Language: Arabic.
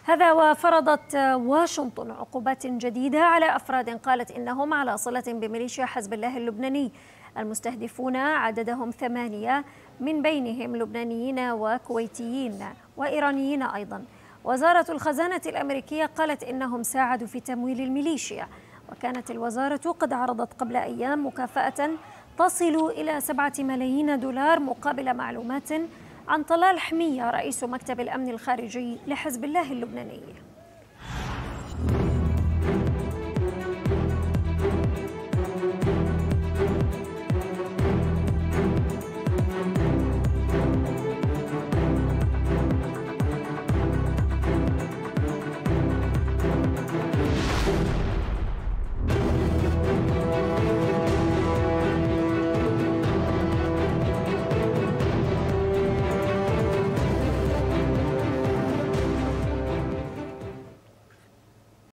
هذا وفرضت واشنطن عقوبات جديدة على أفراد قالت إنهم على صلة بميليشيا حزب الله اللبناني المستهدفون عددهم 8 من بينهم لبنانيين وكويتيين وإيرانيين أيضا. وزارة الخزانة الأمريكية قالت إنهم ساعدوا في تمويل الميليشيا، وكانت الوزارة قد عرضت قبل أيام مكافأة تصل إلى 7 ملايين دولار مقابل معلومات عن طلال حمية رئيس مكتب الأمن الخارجي لحزب الله اللبناني.